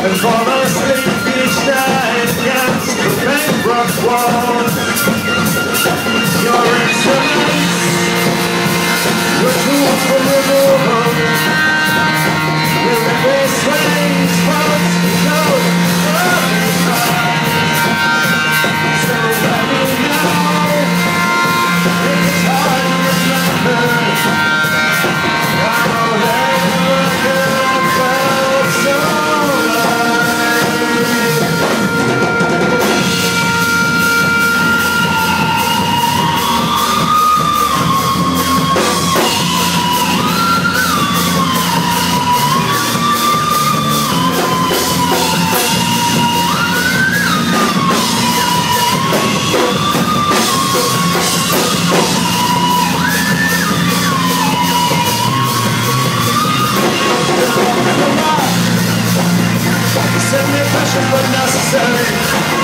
and fall asleep each night against the bankrupt wall. Your instruments were tools for removal. Will the bass range folks know what is right? So let me know. It's hard to remember. I know they never felt so semi-fashion but necessary.